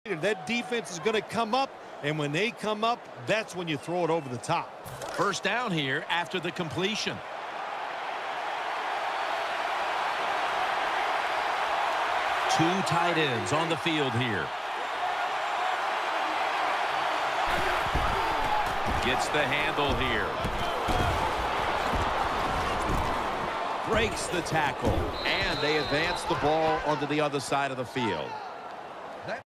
That defense is going to come up, and when they come up, that's when you throw it over the top. First down here after the completion. Two tight ends on the field here. Gets the handle here. Breaks the tackle. And they advance the ball onto the other side of the field.